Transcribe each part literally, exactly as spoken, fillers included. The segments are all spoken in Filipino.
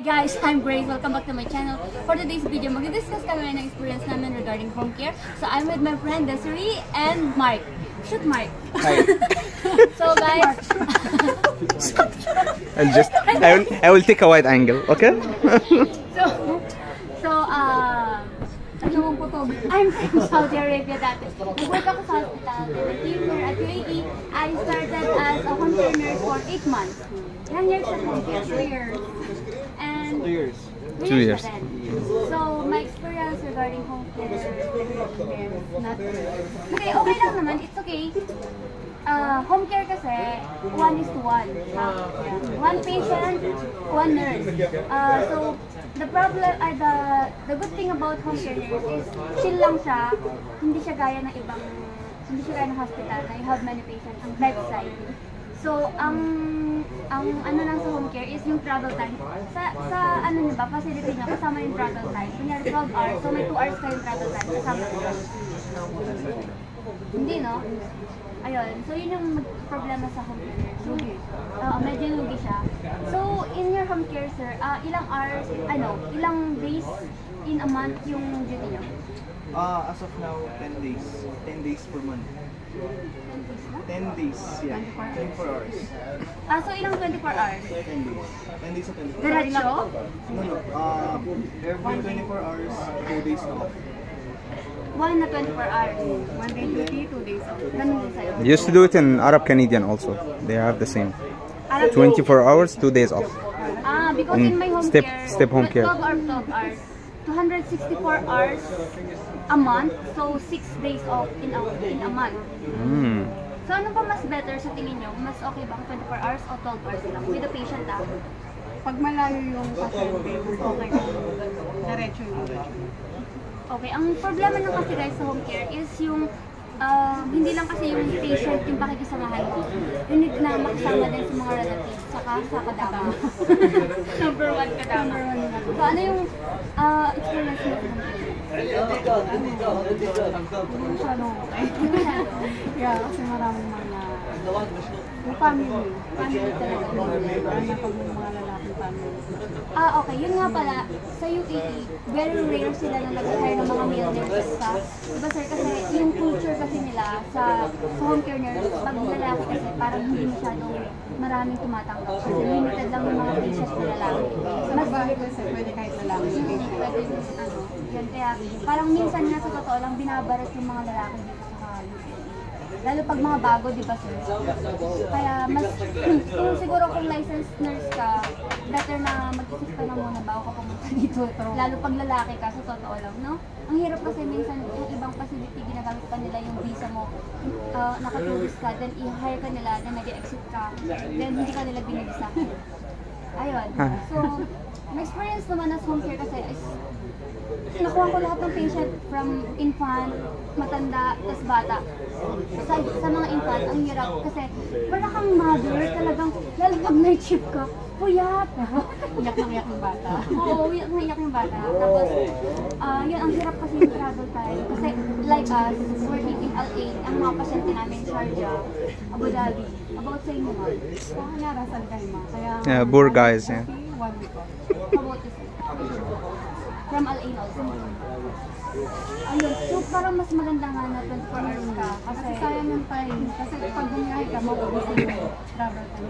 guys, I'm Grace. Welcome back to my channel. For today's video, mag-discuss kami ng experience namin regarding home care. So I'm with my friend Desiree and Mark. Shoot Mark. Hi. So guys, I'll just I will I will take a wide angle, okay? so so uh ano po to? I'm from Saudi Arabia dati. Nag-work ako sa hospital. Nag-team here at U A E. I started as a home care nurse for eight months. Ilang years sa home care? Two years. And Two years. Two Two years. years. So my experience regarding home care is not okay. Okay lang naman. It's okay. Uh, home care kasi one is to one. Uh, one patient, one nurse. Uh, so the problem, uh, the the good thing about home care nurse is chill lang siya. Hindi siya gaya ng ibang, hindi siya gaya ng hospital na you have many patients ang bedside. So ang ang ano lang sa home care is yung travel time. Sa sa ano niyo ba, facility niyo kasama yung travel time. Kunyari twelve hours, so may two hours kayong travel time kasama ko. Hindi no? Ayun, so yun yung problema sa home care. Lugi. Uh, medyo lugi siya. So, in your home care, sir, uh, ilang hours, ano, ilang days in a month yung duty niyo? Uh, as of now, ten days. ten days per month. ten days, yeah. twenty-four hours. Ah, so ilang twenty-four hours? ten days. ten days sa twenty-four. Diretso? No, no. Uh, every twenty-four hours, two days na off. One na twenty-four hours. One day duty, two days off. Ganun din sa'yo. They used to do it in Arab Canadian also. They have the same. Arab twenty-four hours, two days off. Ah, because Mm, in my home step- care, step home care. twelve or twelve hours. two hundred sixty-four hours a month, so six days off in a, in a month. Mm. So ano ba mas better sa tingin nyo? Mas okay ba twenty-four hours o twelve hours lang? With the patient ah? Pag malayo yung pasyente, okay na. Diretso yung Okay, ang problema lang kasi guys sa home care is yung uh, hindi lang kasi yung patient yung pakikisamahan. You need na makasama din sa mga relatives saka sa kadama. Number one kadama. So ano yung uh, experience mo sa home care? Masyadong okay. Yeah, kasi maraming mga yung family. Family talaga. Parang na pag mga lalaking family. Ah, okay. Yun nga pala, sa U A E, very rare sila na nag-hire ng mga male nurses sa, diba sir, kasi yung culture kasi nila sa, sa home care nurse, pag lalaki kasi parang hindi masyadong maraming tumatanggap. Kasi limited lang yung mga patients na lalaki. Sa bahay kasi pwede kahit lalaki yung Hindi patient. pwede yung ano. Yan, kaya parang minsan nga sa totoo lang, binabarat yung mga lalaki dito sa U A E. Lalo pag mga bago, di ba sir? Kaya mas, kung siguro kung licensed nurse ka, better na mag-isip ka na muna bago ka pumunta dito. Lalo pag lalaki ka, sa totoo lang, no? Ang hirap kasi minsan yung ibang facility, ginagamit pa nila yung visa mo, uh, nakatulog ka, then i-hire ka nila, then nag-exit ka, then hindi ka nila binigisa. Ayun. So, my experience naman as home care kasi is, nakuha ko lahat ng patient from infant, matanda, tas bata. Sa, sa mga infant, ang hirap kasi wala kang mother, talagang, lalo pag night shift ka, puyat. Iyak ng iyak ng bata. Oo, iyak na iyak yung bata. Tapos, uh, yun, ang hirap kasi yung travel time. Kasi like us, working in L A, ang mga pasyente namin, Sharjah, Abu Dhabi, about sa inyo nga. Kaya narasan kayo ma. Kaya, Yeah, poor guys, yeah. one week off. About this. From L A also. Ayun, so parang mas maganda nga na twenty-four hours ka. Kasi Kasi sayang yung time. Kasi pag bumiyahe ka, mauubos yung travel time.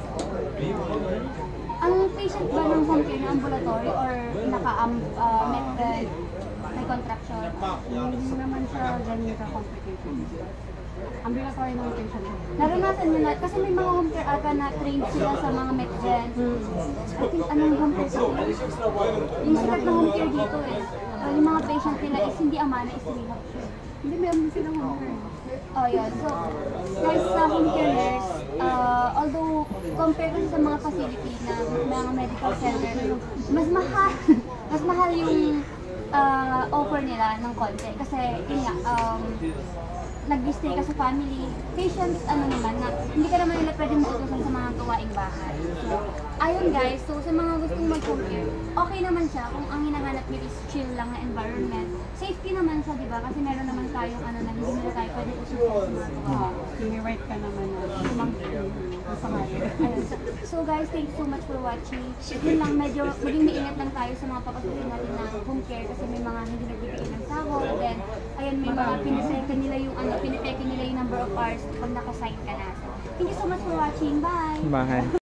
ang patient ba ng home care na ambulatory or naka-am, uh, med bed, may contraction? Hindi naman siya ganyan ka-complications. Ambulatory ng patient. Naranasan nyo na, kasi may mga home care ata na trained sila sa mga medgen. I think anong home care kasi? Yung sikat na home care dito is, uh, yung mga patient nila is hindi amana, is rehab siya. Hindi, meron silang home care. Oh, yun. So, guys, sa home care nurse, uh, although compare kasi sa mga facility na mga medical center, mas mahal, mas mahal yung uh, offer nila ng konti. Kasi, yun nga, um, nag-stay ka sa family, patient, ano naman, na hindi ka naman nila pwede matutusan sa mga gawaing bahay. So, ayun guys, so sa mga gustong mag-home care, okay naman siya kung ang hinahanap nyo is chill lang na environment. Safety naman siya, di ba? Kasi meron naman tayong ano na hindi nila tayo pwede ususin sa mga gawain. Sini-right ka naman na sumangkin sa kanya. Ayun. So guys, thank you so much for watching. Yun lang, medyo maging maingat lang tayo sa mga papasukin natin na home care kasi may mga hindi nagbibigay ng sahod. Then, ayun, may mga pinipeke nila yung ano, pinipeke nila yung number of hours pag nakasign ka na. So, thank you so much for watching. Bye! Bye.